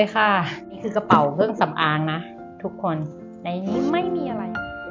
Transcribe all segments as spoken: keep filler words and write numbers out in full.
เลยค่ะนี่คือกระเป๋าเครื่องสำอางนะทุกคนในนี้ไม่มีอะไร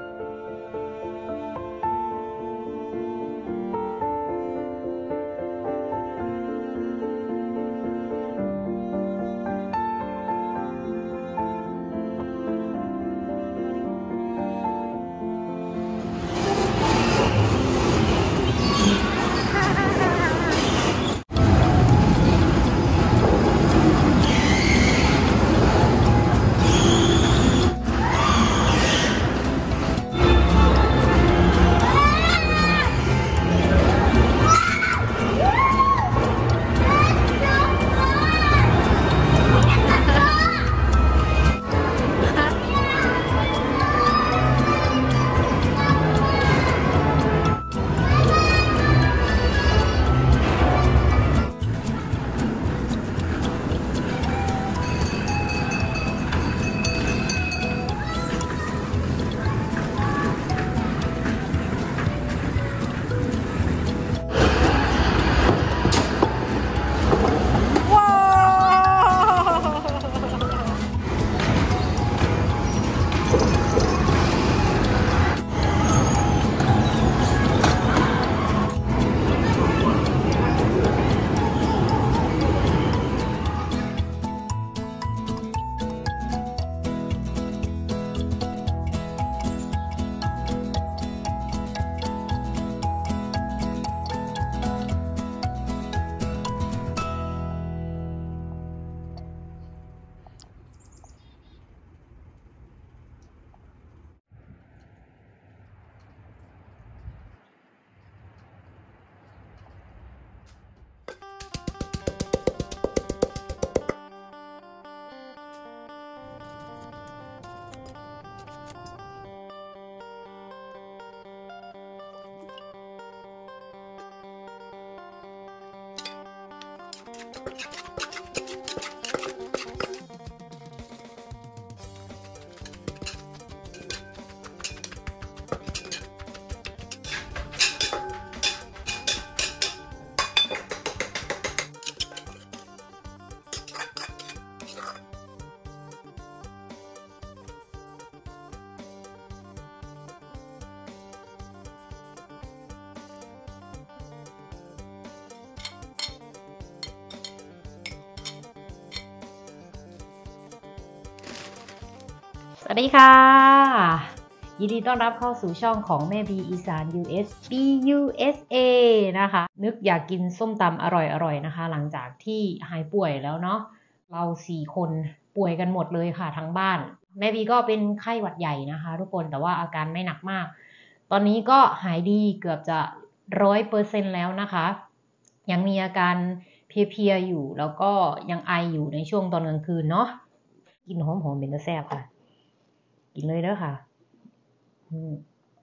สวัสดีค่ะยินดีต้อนรับเข้าสู่ช่องของแม่บีอีสาน ยู เอส บี ยู เอส เอ นะคะนึกอยากกินส้มตำอร่อยๆนะคะหลังจากที่หายป่วยแล้วเนาะเราสี่คนป่วยกันหมดเลยค่ะทั้งบ้านแม่บีก็เป็นไข้หวัดใหญ่นะคะทุกคนแต่ว่าอาการไม่หนักมากตอนนี้ก็หายดีเกือบจะร้อยเปอร์เซ็นต์แล้วนะคะยังมีอาการเพลียๆอยู่แล้วก็ยังไออยู่ในช่วงตอนกลางคืนเนาะกินหอมๆเป็นตาแซ่บค่ะกินเลยเด้อค่ะอืม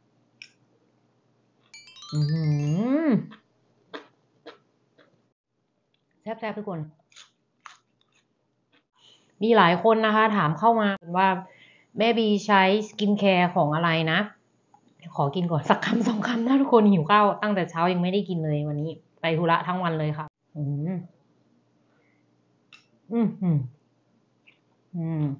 อืมแซ่บๆทุกคนมีหลายคนนะคะถามเข้ามาว่าแม่บีใช้สกินแคร์ของอะไรนะขอกินก่อนสักคำสองคำนะทุกคนหิวข้าวตั้งแต่เช้ายังไม่ได้กินเลยวันนี้ไปธุระทั้งวันเลยค่ะอืมอืมอืมอืม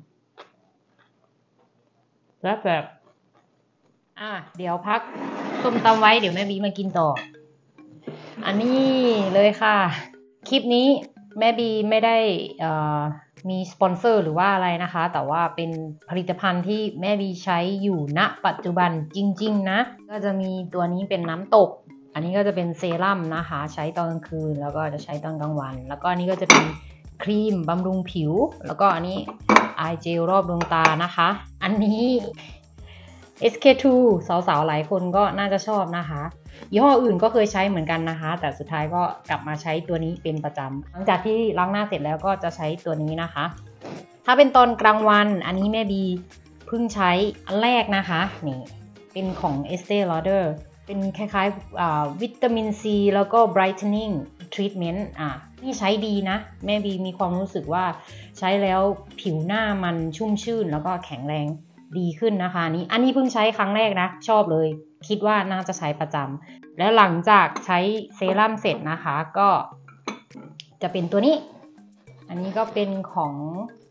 แล้วแบบอ่ะเดี๋ยวพักส้มตำไว้เดี๋ยวแม่บีมากินต่ออันนี้เลยค่ะคลิปนี้แม่บีไม่ได้มีสปอนเซอร์หรือว่าอะไรนะคะแต่ว่าเป็นผลิตภัณฑ์ที่แม่บีใช้อยู่ณปัจจุบันจริงๆนะก็จะมีตัวนี้เป็นน้ำตกอันนี้ก็จะเป็นเซรั่มนะคะใช้ตอนกลางคืนแล้วก็จะใช้ตอนกลางวันแล้วก็อันนี้ก็จะเป็นครีมบำรุงผิวแล้วก็อันนี้อายเจลรอบดวงตานะคะอันนี้ เอส เค ทู สาวๆหลายคนก็น่าจะชอบนะคะยี่ห้ออื่นก็เคยใช้เหมือนกันนะคะแต่สุดท้ายก็กลับมาใช้ตัวนี้เป็นประจำหลังจากที่ล้างหน้าเสร็จแล้วก็จะใช้ตัวนี้นะคะถ้าเป็นตอนกลางวันอันนี้แม่บีเพิ่งใช้อันแรกนะคะนี่เป็นของ Estee Lauder เป็นคล้ายๆวิตามินซีแล้วก็ brightening treatment อ่ะนี่ใช้ดีนะแม่บีมีความรู้สึกว่าใช้แล้วผิวหน้ามันชุ่มชื่นแล้วก็แข็งแรงดีขึ้นนะคะนี้อันนี้เพิ่งใช้ครั้งแรกนะชอบเลยคิดว่าน่าจะใช้ประจำแล้วหลังจากใช้เซรั่มเสร็จนะคะก็จะเป็นตัวนี้อันนี้ก็เป็นของ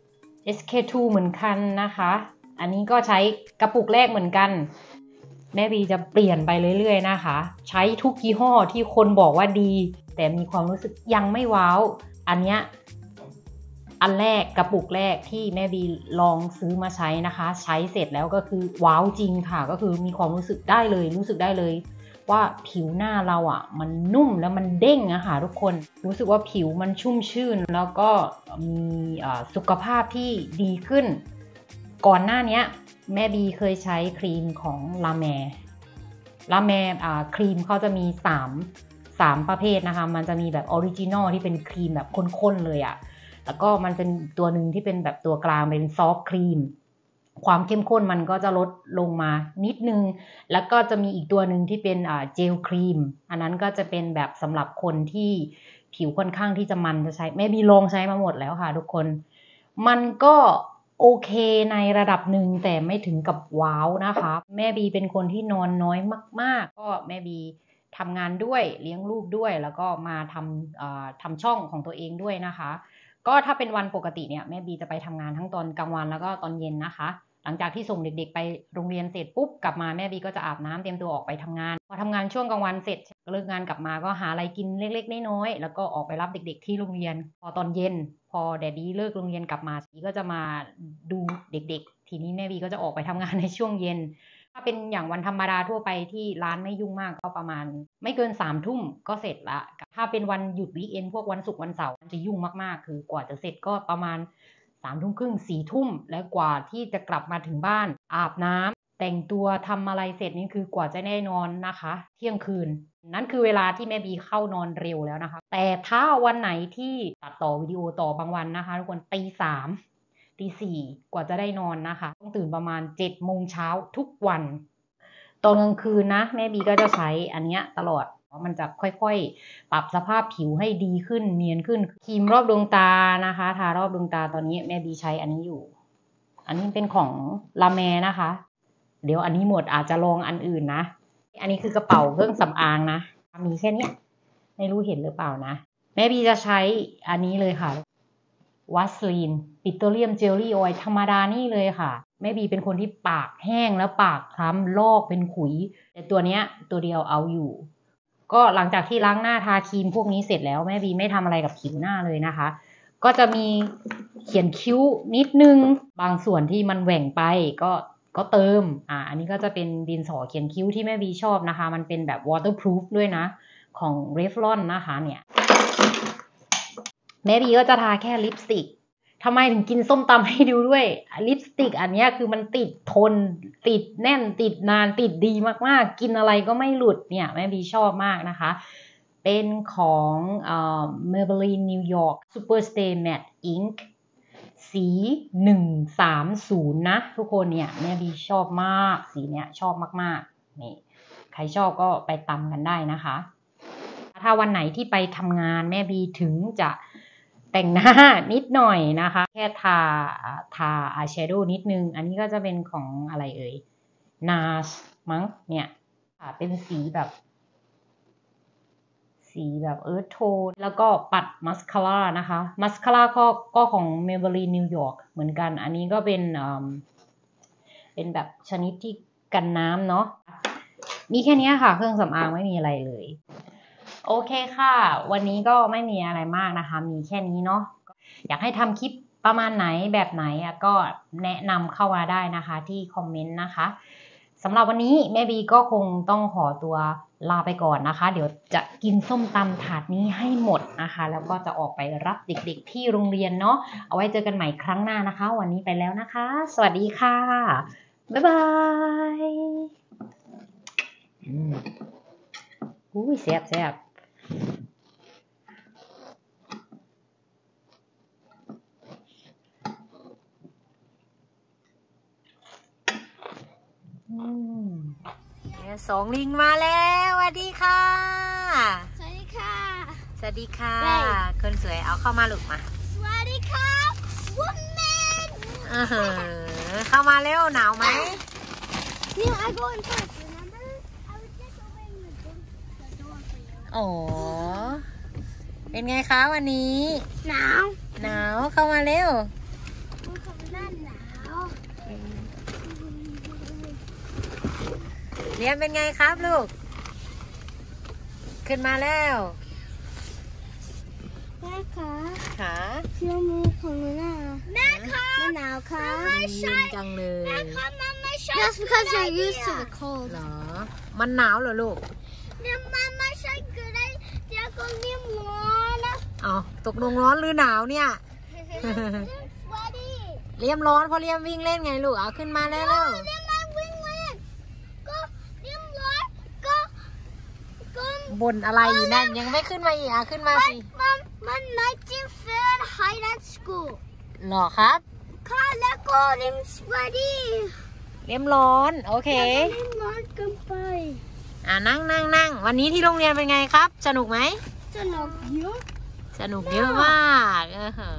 เอส เค ทู เหมือนกันนะคะอันนี้ก็ใช้กระปุกแรกเหมือนกันแม่บีจะเปลี่ยนไปเรื่อยๆนะคะใช้ทุกยี่ห้อที่คนบอกว่าดีแต่มีความรู้สึกยังไม่ว้าวอันเนี้ยอันแรกกระปุกแรกที่แม่บีลองซื้อมาใช้นะคะใช้เสร็จแล้วก็คือว้าวจริงค่ะก็คือมีความรู้สึกได้เลยรู้สึกได้เลยว่าผิวหน้าเราอ่ะมันนุ่มแล้วมันเด้งอะค่ะทุกคนรู้สึกว่าผิวมันชุ่มชื่นแล้วก็มีสุขภาพที่ดีขึ้นก่อนหน้านี้แม่บีเคยใช้ครีมของลาแมลาแมครีมเขาจะมีสาม สามประเภทนะคะมันจะมีแบบออริจินอลที่เป็นครีมแบบข้นๆเลยอะแล้วก็มันจะมีตัวหนึ่งที่เป็นแบบตัวกลางเป็นซอฟต์ครีมความเข้มข้นมันก็จะลดลงมานิดนึงแล้วก็จะมีอีกตัวหนึ่งที่เป็นเจลครีมอันนั้นก็จะเป็นแบบสำหรับคนที่ผิวค่อนข้างที่จะมันจะใช้แม่บีลองใช้มาหมดแล้วค่ะทุกคนมันก็โอเคในระดับหนึ่งแต่ไม่ถึงกับว้าวนะคะแม่บีเป็นคนที่นอนน้อยมากๆก็แม่บีทำงานด้วยเลี้ยงลูกด้วยแล้วก็มาทำทำช่องของตัวเองด้วยนะคะก็ถ้าเป็นวันปกติเนี่ยแม่บีจะไปทำงานทั้งตอนกลางวันแล้วก็ตอนเย็นนะคะหลังจากที่ส่งเด็กๆไปโรงเรียนเสร็จปุ๊บกลับมาแม่บีก็จะอาบน้ำเตรียมตัวออกไปทำงานพอทำงานช่วงกลางวันเสร็จเลิกงานกลับมาก็หาอะไรกินเล็กๆน้อยๆแล้วก็ออกไปรับเด็กๆที่โรงเรียนพอตอนเย็นพอแดดดี้เลิกโรงเรียนกลับมาบีก็จะมาดูเด็กๆทีนี้แม่บีก็จะออกไปทำงานในช่วงเย็นถ้าเป็นอย่างวันธรรมดาทั่วไปที่ร้านไม่ยุ่งมากก็ประมาณไม่เกินสามทุ่มก็เสร็จละถ้าเป็นวันหยุดวีคเอนด์พวกวันศุกร์วันเสาร์จะยุ่งมากๆคือกว่าจะเสร็จก็ประมาณสามทุ่มครึ่งสี่ทุ่มแล้วกว่าที่จะกลับมาถึงบ้านอาบน้ำแต่งตัวทำอะไรเสร็จนี่คือกว่าจะได้นอนนะคะเที่ยงคืนนั่นคือเวลาที่แม่บีเข้านอนเร็วแล้วนะคะแต่ถ้าวันไหนที่ตัดต่อวิดีโอต่อบางวันนะคะทุกคนตีสามตีสี่กว่าจะได้นอนนะคะต้องตื่นประมาณเจ็ดโมงเช้าทุกวันตอนกลางคืนนะแม่บีก็จะใช้อันเนี้ยตลอดมันจะค่อยๆปรับสภาพผิวให้ดีขึ้นเนียนขึ้นครีมรอบดวงตานะคะทารอบดวงตาตอนนี้แม่บีใช้อันนี้อยู่อันนี้เป็นของลาแมนะคะเดี๋ยวอันนี้หมดอาจจะลองอันอื่นนะอันนี้คือกระเป๋าเครื่องสำอางนะมีแค่นี้ไม่รู้เห็นหรือเปล่านะแม่บีจะใช้อันนี้เลยค่ะวัสลีนปิโตรเลียมเจลลี่ออยล์ธรรมดานี่เลยค่ะแม่บีเป็นคนที่ปากแห้งแล้วปากคล้ำลอกเป็นขุยแต่ตัวเนี้ยตัวเดียวเอาอยู่ก็หลังจากที่ล้างหน้าทาครีมพวกนี้เสร็จแล้วแม่บีไม่ทำอะไรกับผิวหน้าเลยนะคะก็จะมีเขียนคิ้วนิดนึงบางส่วนที่มันแหว่งไปก็ก็เติมอ่าอันนี้ก็จะเป็นดินสอเขียนคิ้วที่แม่บีชอบนะคะมันเป็นแบบ waterproof ด้วยนะของ Revlon นะคะเนี่ยแม่บีก็จะทาแค่ลิปสติกทำไมถึงกินส้มตำให้ดูด้วยลิปสติกอันนี้คือมันติดทนติดแน่นติดนานติดดีมากๆกินอะไรก็ไม่หลุดเนี่ยแม่บีชอบมากนะคะเป็นของเอ่อ Maybelline New York Superstay Matte Ink สีหนึ่งสามศูนย์นะทุกคนเนี่ยแม่บีชอบมากสีเนี้ยชอบมากๆนี่ใครชอบก็ไปตำกันได้นะคะถ้าวันไหนที่ไปทำงานแม่บีถึงจะแต่งหน้านิดหน่อยนะคะแค่ทาทาอายแชโดว์นิดนึงอันนี้ก็จะเป็นของอะไรเอ่ย นาช มั้งเนี่ยเป็นสีแบบสีแบบเอิร์ธโทนแล้วก็ปัดมัสคาร่านะคะมัสคาร่าก็ก็ของ Maybelline New York เหมือนกันอันนี้ก็เป็นเป็นแบบชนิดที่กันน้ำเนาะมีแค่นี้ค่ะเครื่องสำอางไม่มีอะไรเลยโอเคค่ะวันนี้ก็ไม่มีอะไรมากนะคะมีแค่นี้เนาะอยากให้ทำคลิปประมาณไหนแบบไหนก็แนะนำเข้ามาได้นะคะที่คอมเมนต์นะคะสำหรับวันนี้แม่บีก็คงต้องขอตัวลาไปก่อนนะคะเดี๋ยวจะกินส้มตำถาดนี้ให้หมดนะคะแล้วก็จะออกไปรับเด็กๆที่โรงเรียนเนาะเอาไว้เจอกันใหม่ครั้งหน้านะคะวันนี้ไปแล้วนะคะสวัสดีค่ะบ๊ายบายอืมอุ้ยแซ่บแซ่บสองลิงมาแล้วสวัสดีค่ะสวัสดีค่ะสวัสดีค่ะคนสวยเอาเข้ามาลูกมาสวัสดีครับวุ้นแมนเออเข้ามาเร็วหนาวไหม Neil I go in first remember I was just opening the door for you โอ้เป็นไงคะวันนี้หนาวหนาวเข้ามาเร็วเรียนเป็นไงครับลูกขึ้นมาแล้วแม่คะขาเชื่อมือของหนูนะแม่คะมันหนาวค่ะเย็นจังเลย That's because you're used to the cold เหรอมันหนาวเหรอลูกเนี่ยมันไม่ใช่ก็ได้เดี๋ยวก็เรียมร้อนนะเอาตกลงร้อนหรือหนาวเนี่ย เรียมร้อนเพราะเรียมวิ่งเล่นไงลูกเอาขึ้นมาแล้วเร็วเรียมมาวิ่งเล่นก็เรียมร้อนก็ก็บนอะไรอยู่นั่นยังไม่ขึ้นมาอีกอ่ะขึ้นมาสิมันมันไม่จริงเฟนไฮแลนด์สคูลหรอครับค่ะแล้วก็เรียมสวัสดีเรียมร้อนโอเคเรียมร้อนเกินไปอ่านั่งนั่งนั่งวันนี้ที่โรงเรียนเป็นไงครับ สนุกไหมสนุกเยอะสนุกเยอะมากเออ